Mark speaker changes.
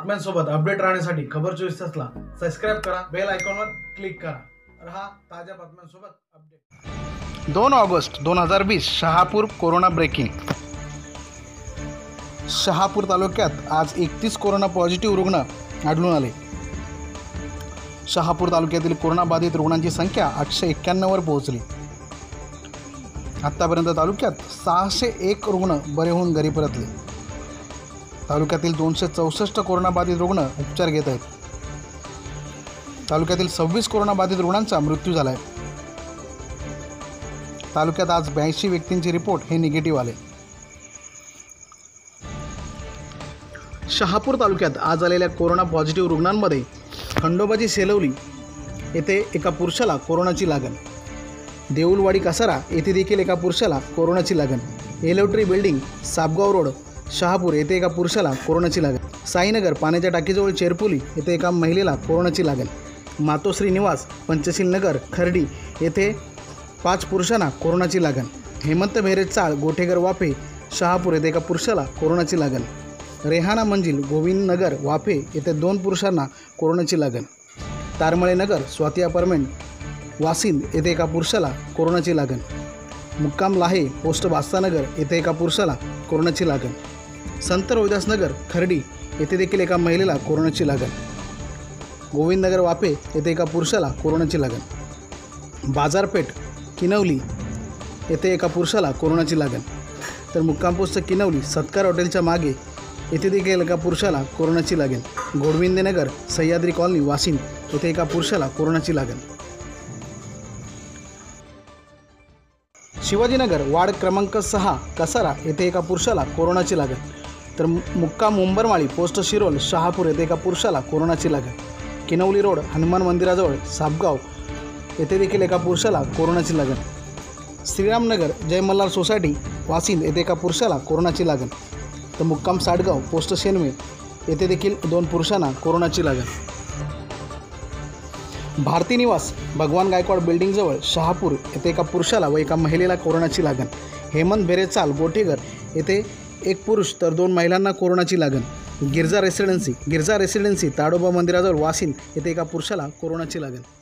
Speaker 1: बातम्यांसोबत update राहण्यासाठी खबर 24 तासला सबस्क्राइब करा, बेल आयकॉनवर क्लिक करा. रहा ताज्या बातम्यांसोबत update.
Speaker 2: 2 August 2020 Shahapur corona breaking. Shahapur तालुक्यात आज 31 कोरोना पॉझिटिव्ह रुग्ण आढळून आले. शहापूर तालुक्यातील कोरोनाबाधित रुग्णांची संख्या 891 वर पोहोचली. आत्तापर्यंत तालुक्यात 601 रुग्ण बरे होऊन घरी परतले. तालुक्यातील 264 कोरोनाबाधित रुग्ण उपचार घेत आहेत. तालुक्यातील 26 कोरोनाबाधित रुग्णांचा मृत्यू झाला आहे. तालुक्यात आज 82 व्यक्तींचे रिपोर्ट हे निगेटिव्ह आले. शहापूर तालुक्यात आज आलेल्या कोरोना पॉझिटिव्ह रुग्णांमध्ये खंडोबाची सेलवली येथे एका पुरुषाला कोरोनाची लागण, देऊलवाडी कासारा येथे देखील एका पुरुषाला कोरोनाची लागण, एलोट्री बिल्डिंग सापगाव रोड शहापूर येथे एका पुरुषाला कोरोनाची लागण, साईनगर पाण्याच्या टाकीजवळ चेरपुली येथे एका महिलेला कोरोनाची लागण, मातोश्री निवास पंचशील नगर खर्डी येथे 5 पुरुषांना कोरोनाची लागण, हेमंत भेरे चाळ गोठेगर वाफे शहापूर येथे एका पुरुषाला कोरोनाची लागण, रेहाना मंजिल गोविंद नगर वाफे येथे 2 पुरुषांना कोरोनाची लागण, तारमळे नगर स्वाती अपार्टमेंट वासिंद येथे एका पुरुषाला कोरोनाची लागण, मुक्काम लाहे पोस्ट बास्तानगर येथे एका पुरुषाला कोरोनाची लागण, संत रोहिदास नगर खर्डी येथे देखील एका महिलेला कोरोनाची लागण, गोविंदनगर वाफे येथे एका पुरुषाला कोरोनाची लागण, बाजारपेठ किनवली येथे एका पुरुषाला कोरोनाची लागण, तर मुक्काम पोस्ट किनवली सत्कार हॉटेलच्या मागे येथे देखील एका पुरुषाला कोरोनाची लागण, गोडविंदेनगर सह्याद्री कॉलनी वाशिम येथे एका पुरुषाला कोरोनाची लागण, शिवाजीनगर वार्ड क्रमांक 6 कसारा येथे एका पुरुषाला कोरोनाची लागण, तर मुक्काम मुंबरमाळी पोस्ट शिरोल शहापूर येथे एका पुरुषाला कोरोनाची लागण, किनवली रोड हनुमान मंदिराजवळ सापगाव येथे देखील एका पुरुषाला कोरोनाची लागण, श्रीरामनगर जय मल्हार सोसायटी वासिंद येथे एका पुरुषाला कोरोनाची लागण, तर मुक्काम साडगाव पोस्ट शेनवे येथे देखील 2 पुरुषांना कोरोनाची लागण, भारती निवास भगवान गायकवाड बिल्डिंगजवळ शहापूर येथे एका पुरुषाला व एका महिलेला कोरोनाची लागण, हेमंत भेरे चाल गोठेगर येथे 1 पुरुष तर 2 महिलांना कोरोनाची लागण, गिरजा रेसिडेन्सी ताडोबा मंदिराजवळ वासिंद येथे एका पुरुषाला कोरोनाची लागण.